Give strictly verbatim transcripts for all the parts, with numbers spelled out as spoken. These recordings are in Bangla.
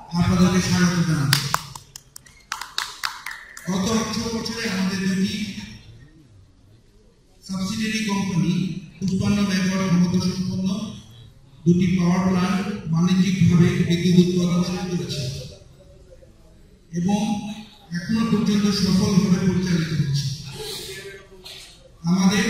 আপনাদেরকে স্বাগত জানাচ্ছি। গত আঠারো বছরে আমাদের দুটি সাবসিডিয়ারি কোম্পানি উৎপন্ন মেগাওয়াট ক্ষমতা সম্পন্ন দুটি পাওয়ার প্ল্যান্ট বাণিজ্যিকভাবে বিদ্যুৎ উৎপাদন শুরু করেছে এবং এখনো পর্যন্ত সফলভাবে পরিচালিত হচ্ছে। আমাদের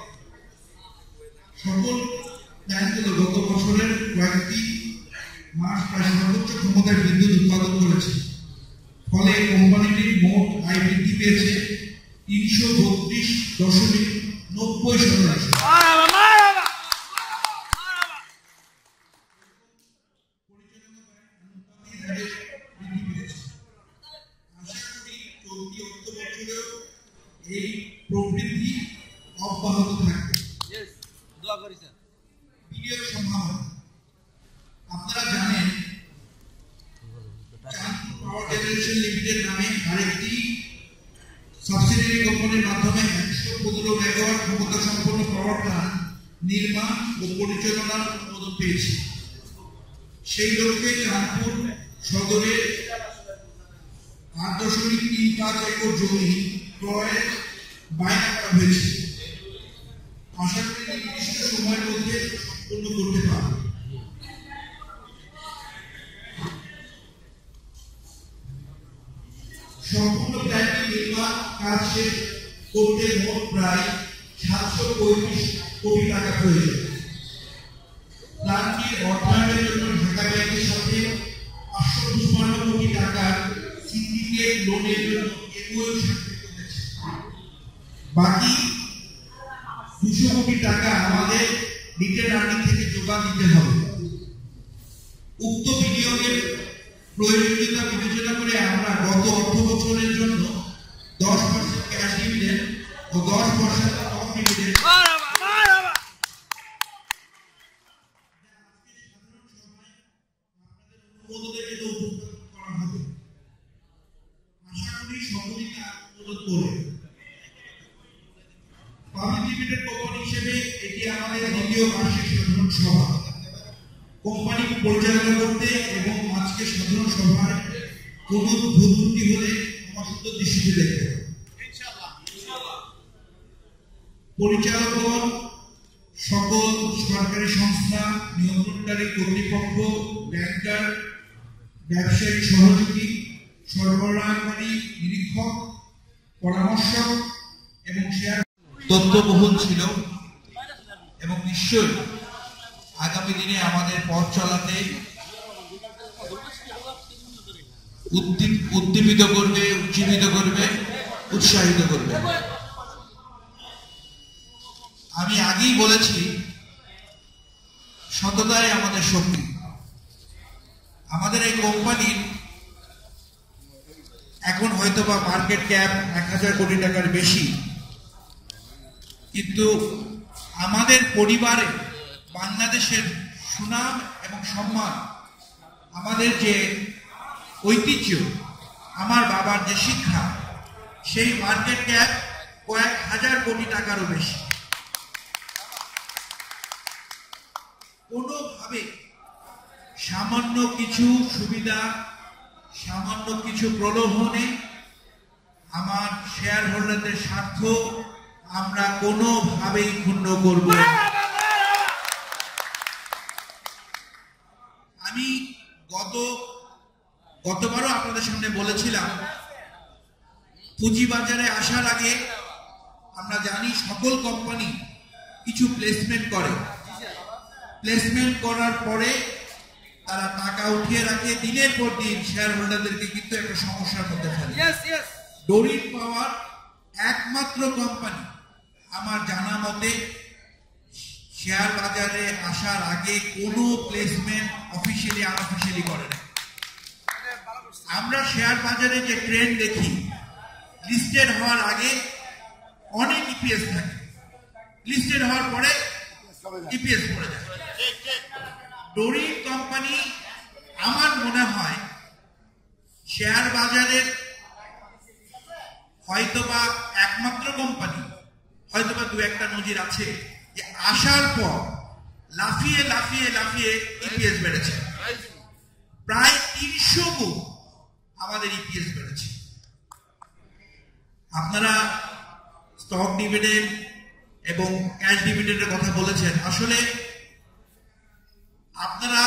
সকল প্ল্যান্টগুলো গত বছরের কয়েকটি মাস প্রায় সর্বোচ্চ ক্ষমতায় বিদ্যুৎ উৎপাদন করেছে। ফলে কোম্পানিটির মোট আয় বৃদ্ধি পেয়েছে তিনশো বত্রিশ দশমিক নব্বই শতাংশ। এই প্রবৃদ্ধি অব্যাহত থাকবে। বিনিয়োগ সম্ভাবনা আপনারা জানেন, চাঁদপুর পাওয়ার জেনারেশন লিমিটেড নামে আরেকটি সাবসিডিয়ারি কোম্পানির মাধ্যমে একশো পনেরো মেগাওয়াট ক্ষমতা সম্পন্ন পাওয়ার প্ল্যান্ট নির্মাণ ও পরিচালনার অনুমোদন পেয়েছে। সেই লক্ষ্যে চাঁদপুর সদরে আট দশমিক তিন পাঁচ একর জমি ক্রয়ের বায়না করা হয়েছে। আশা করি নির্দিষ্ট সময়ের মধ্যে সম্পূর্ণ করতে পারবে। সম্পূর্ণ প্ল্যান্টটি নির্মাণ কাজ শেষ করতে মোট প্রায় সাতশো পঁয়ত্রিশ কোটি টাকা প্রয়োজন। প্ল্যান্টটির অর্থায়নের জন্য ঢাকা ব্যাংকের সাথে পাঁচশো চুয়ান্ন কোটি টাকার সিন্ডিকেট লোনের জন্য এমওইউ স্বাক্ষরিত হয়েছে। বাকি দুশো কোটি টাকা আমাদের রিটেল আর্নিং থেকে যোগান দিতে হবে। উক্ত বিনিয়োগের প্রয়োজনীয়তা বিবেচনা করে আমরা গত অর্থ বছরের জন্য দশ পার্সেন্ট ক্যাশ ডিভিডেন্ড ও দশ পার্সেন্ট স্টক ডিভিডেন্ড অনুমোদনের জন্য উপস্থাপন করা হবে। আশা করি সকলেই তা অনুমোদন করবে। পাবলিক লিমিটেড কোম্পানি হিসেবে এটি আমাদের দ্বিতীয় বার্ষিক সাধারণ সভা। কোম্পানি পরিচালনা করতে এবং আজকে সাধারণ সভায় কোন ভুল ত্রুটি হলে আমার সুন্দর দৃষ্টিতে দেখতে হবে। পরিচালকগণ, সকল সরকারি সংস্থা, নিয়ন্ত্রণকারী কর্তৃপক্ষ, ব্যাংকার, ব্যবসায়িক সহযোগী, সরবরাহকারী, নিরীক্ষক, পরামর্শক এবং শেয়ার তথ্যবহুল ছিল এবং নিশ্চয়ই আগামী দিনে আমাদের পথ চলাতে উদ্দীপিত করবে, উজ্জীবিত করবে, উৎসাহিত করবে। আমি আগেই বলেছি, সততাই আমাদের শক্তি। আমাদের এই কোম্পানির এখন হয়তো বা মার্কেট ক্যাপ এক হাজার কোটি টাকার বেশি, কিন্তু আমাদের পরিবারে বাংলাদেশের সুনাম এবং সম্মান, আমাদের যে ঐতিহ্য, আমার বাবার যে শিক্ষা, সেই মার্কেট ক্যাপ কয়েক হাজার কোটি টাকারও বেশি। কোনোভাবে সামান্য কিছু সুবিধা, সামান্য কিছু প্রলোভনে আমার শেয়ার হোল্ডারদের স্বার্থ আমরা কোনোভাবেই ক্ষুণ্ণ করব না। আমি গত গতবারও আপনাদের সামনে বলেছিলাম, পুঁজিবাজারে আসার আগে আমরা জানি সকল কোম্পানি কিছু প্লেসমেন্ট করে। প্লেসমেন্ট করার পরে তারা টাকা উঠিয়ে রাখে, দিনের পর দিন শেয়ার হোল্ডারদেরকে কিন্তু একটা সমস্যার মধ্যে ফেলে। ডোরিন পাওয়ার একমাত্র কোম্পানি আমার জানা মতে শেয়ার বাজারে আসার আগে কোনো প্লেসমেন্ট অফিসিয়ালি আনঅফিসিয়ালি করে না। আমরা শেয়ার বাজারে যে ট্রেন্ড দেখি, লিস্টেড হওয়ার আগে অনেক ইপিএস থাকে, লিস্টেড হওয়ার পরে ইপিএস পড়ে যায়। ডোরিন কোম্পানি আমার মনে হয় শেয়ার বাজারের হয়তোবা একমাত্র কোম্পানি, হয়তোবা দু একটা নজির আছে, যে আসার পর লাফিয়ে লাফিয়ে লাফিয়ে ইপিএস বেড়েছে। প্রায় তিনশো আমাদের ইপিএস বেড়েছে। আপনারা স্টক ডিভিডেন্ড এবং ক্যাশ ডিভিডেন্ডের কথা বলেছেন। আসলে আপনারা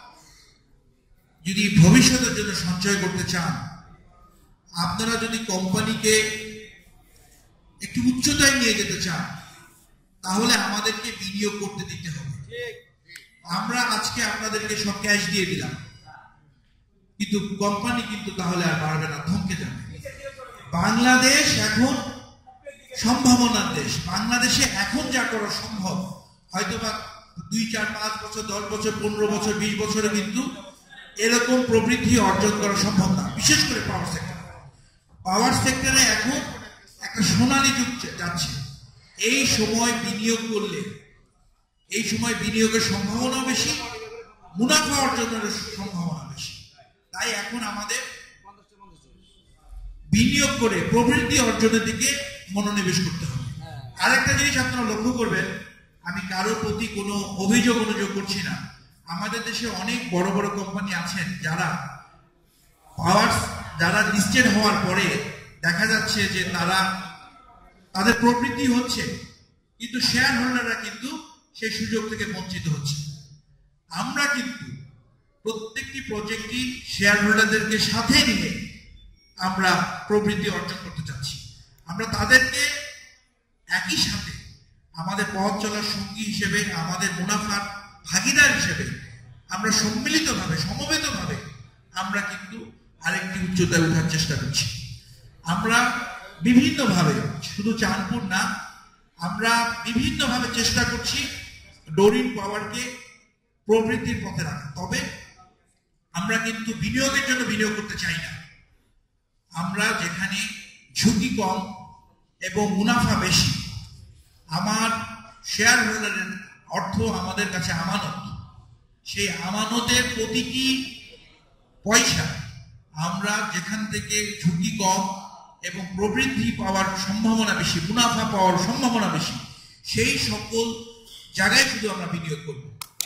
যদি ভবিষ্যতের জন্য সঞ্চয় করতে চান, আপনারা যদি কোম্পানিকে একটু উচ্চতায় নিয়ে যেতে চান, তাহলে আমাদেরকে বিনিয়োগ করতে দিতে হবে। আমরা আজকে আপনাদেরকে সব ক্যাশ দিয়ে দিলাম, কিন্তু কোম্পানি কিন্তু তাহলে আর বাড়বে না, থমকে যাবে। বাংলাদেশ এখন সম্ভাবনার দেশ। বাংলাদেশে এখন যা করা সম্ভব, হয়তোবা দুই চার পাঁচ বছর দশ বছর পনেরো বছর বিশ বছরে কিন্তু এরকম প্রবৃদ্ধি অর্জন করা সম্ভব না, বিশেষ করে পাওয়ার সেক্টর। পাওয়ার সেক্টরে এখন একটা সোনালী যুগ যাচ্ছে। এই সময় বিনিয়োগ করলে, এই সময় বিনিয়োগের সম্ভাবনা বেশি, মুনাফা অর্জনের সম্ভাবনা বেশি। তাই এখন আমাদের বিনিয়োগ করে প্রবৃদ্ধি অর্জনের দিকে মনোনিবেশ করতে হবে। আরেকটা জিনিস আপনারা লক্ষ্য করবেন, আমি কারোর প্রতি কোনো অভিযোগ অনুযোগ করছি না, আমাদের দেশে অনেক বড় বড় কোম্পানি আছেন যারা পাওয়ার যারা লিস্টেড হওয়ার পরে দেখা যাচ্ছে যে তারা তাদের প্রবৃদ্ধি হচ্ছে, কিন্তু শেয়ার হোল্ডাররা কিন্তু সেই সুযোগ থেকে বঞ্চিত হচ্ছে। আমরা কিন্তু প্রত্যেকটি প্রজেক্টই শেয়ার হোল্ডারদেরকে সাথে নিয়ে আমরা প্রবৃদ্ধি অর্জন করতে চাচ্ছি। আমরা তাদেরকে একই সাথে আমাদের পথ চলার সঙ্গী হিসেবে, আমাদের মুনাফার ভাগিদার হিসেবে আমরা সম্মিলিতভাবে সমবেতভাবে আমরা কিন্তু আরেকটি উচ্চতায় ওঠার চেষ্টা করছি। আমরা বিভিন্নভাবে, শুধু চাঁদপুর না, আমরা বিভিন্নভাবে চেষ্টা করছি ডোরিন পাওয়ারকে প্রবৃদ্ধির পথে রাখা। তবে আমরা কিন্তু বিনিয়োগের জন্য বিনিয়োগ করতে চাই না। আমরা যেখানে ঝুঁকি কম এবং মুনাফা বেশি, আমার শেয়ার হোল্ডারের অর্থ আমাদের কাছে আমানত, সেই আমানতের প্রতিটি পয়সা আমরা যেখান থেকে ঝুঁকি কম এবং প্রবৃদ্ধি পাওয়ার সম্ভাবনা বেশি, মুনাফা পাওয়ার সম্ভাবনা বেশি, সেই সকল জায়গায় শুধু আমরা বিনিয়োগ করব।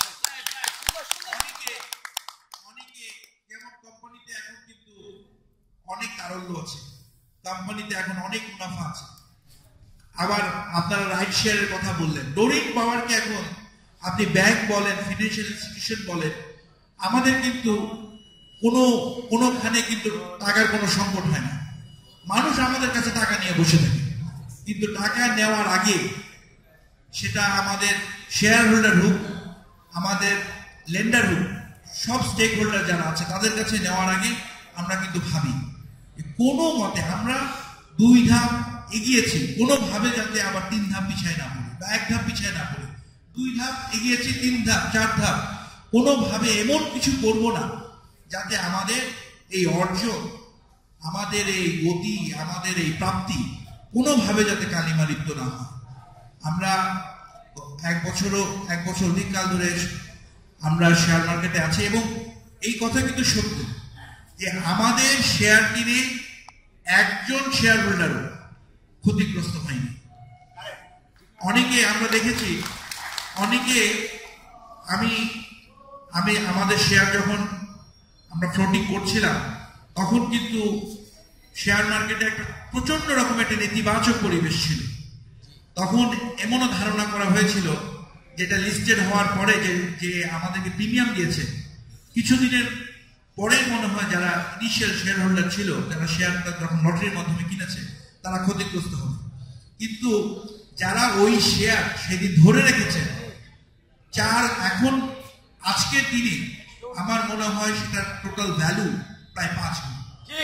অনেকে অনেকে যেমন কোম্পানিতে এখন কিন্তু অনেক তারল্য আছে, কোম্পানিতে এখন অনেক মুনাফা আছে। আবার আপনারা রাইট শেয়ারের কথা বললেন, ডোরিন পাওয়ারকে এখন আপনি ব্যাংক বলেন, ফিনান্সিয়াল ইনস্টিটিউশন বলেন, আমাদের কিন্তু কোনো কোনোখানে কিন্তু টাকার কোনো সংকট হয় না। মানুষ আমাদের কাছে টাকা নিয়ে বসে থাকে, কিন্তু টাকা নেওয়ার আগে সেটা আমাদের শেয়ার হোল্ডার হোক, আমাদের লেন্ডার হোক, সব স্টেক হোল্ডার যারা আছে তাদের কাছে নেওয়ার আগে আমরা কিন্তু ভাবি কোনো মতে আমরা দুই ধাপ এগিয়েছি, কোনোভাবে যাতে আবার তিন ধাপ পিছায় না পড়ে, বা এক ধাপ পিছায় না পড়ে। দুই ধাপ এগিয়েছি, তিন ধাপ, চার ধাপ, কোনোভাবে এমন কিছু করব না যাতে আমাদের এই অর্জন, আমাদের এই গতি, আমাদের এই প্রাপ্তি কোনোভাবে যাতে কালিমা লিপ্ত না হয়। আমরা এক বছরও এক বছর অধিক কাল ধরে আমরা শেয়ার মার্কেটে আছি, এবং এই কথা কিন্তু সত্য যে আমাদের শেয়ার কিনে একজন শেয়ার হোল্ডারও ক্ষতিগ্রস্ত হয়নি। অনেকে আমরা দেখেছি, অনেকে আমি আমি আমাদের শেয়ার যখন আমরা ফ্লোটিং করছিলাম তখন কিন্তু শেয়ার মার্কেটে একটা প্রচন্ড রকম একটা নেতিবাচক পরিবেশ ছিল। তখন এমনও ধারণা করা হয়েছিল যেটা লিস্টেড হওয়ার পরে যে যে আমাদেরকে প্রিমিয়াম দিয়েছে, কিছুদিনের পরে মনে হয় যারা ইনিশিয়াল শেয়ার হোল্ডার ছিল, যারা শেয়ারটা যখন লটারির মাধ্যমে কিনেছে তারা ক্ষতিগ্রস্ত হবে। কিন্তু যারা ওই শেয়ার সেদিন ধরে রেখেছে, যার এখন আজকের দিনে আমার মনে হয় সেটার টোটাল ভ্যালু প্রায় পাঁচ গুণ।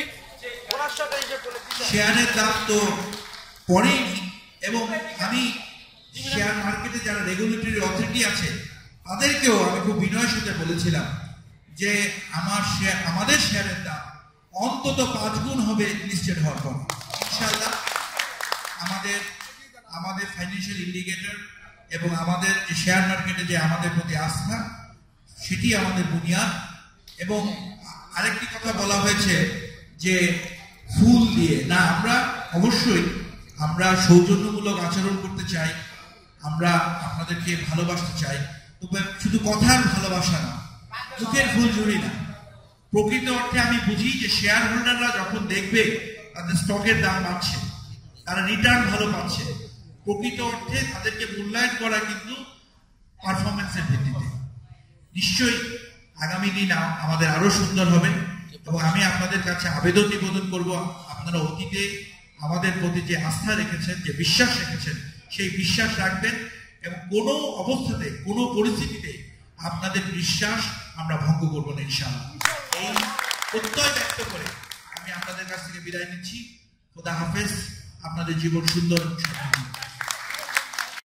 শেয়ারের দাম তো পড়েনি, এবং আমি শেয়ার মার্কেটে যারা রেগুলেটরি অথরিটি আছে তাদেরকেও আমি খুব বিনয়ের সাথে বলেছিলাম যে আমার শেয়ার, আমাদের শেয়ারের দাম অন্তত পাঁচ গুণ হবে লিস্টেড হওয়ার পর। ইনশাআল্লাহ আমাদের আমাদের ফাইন্যান্সিয়াল ইন্ডিকেটর এবং আমাদের যে শেয়ার মার্কেটে যে আমাদের প্রতি আস্থা, সেটি আমাদের বুনিয়াদ। এবং আরেকটি কথা বলা হয়েছে যে ফুল দিয়ে না, আমরা অবশ্যই আমরা সৌজন্যমূলক আচরণ করতে চাই, আমরা আপনাদেরকে ভালোবাসতে চাই, তবে শুধু কথার ভালোবাসা না, মুখের ফুল ঝুড়ি না, প্রকৃত অর্থে আমি বুঝি যে শেয়ার হোল্ডাররা যখন দেখবে তাদের স্টকের দাম বাড়ছে, তারা রিটার্ন ভালো পাচ্ছে, প্রকৃত অর্থে তাদেরকে মূল্যায়ন করা কিন্তু পারফরমেন্সের ভিত্তিতে। নিশ্চয়ই আগামী দিন আমাদের আরো সুন্দর হবে এবং আমি আপনাদের কাছে আবেদন নিবেদন করব, আপনারা অতীতে আমাদের প্রতি যে আস্থা রেখেছেন, যে বিশ্বাস রেখেছেন, সেই বিশ্বাস রাখবেন এবং কোনো অবস্থাতে কোনো পরিস্থিতিতে আপনাদের বিশ্বাস আমরা ভঙ্গ করবো না ইনশাআল্লাহ। এই প্রত্যয় ব্যক্ত করে আমি আপনাদের কাছ থেকে বিদায় নিচ্ছি। খোদা হাফেজ, আপনাদের জীবন সুন্দর।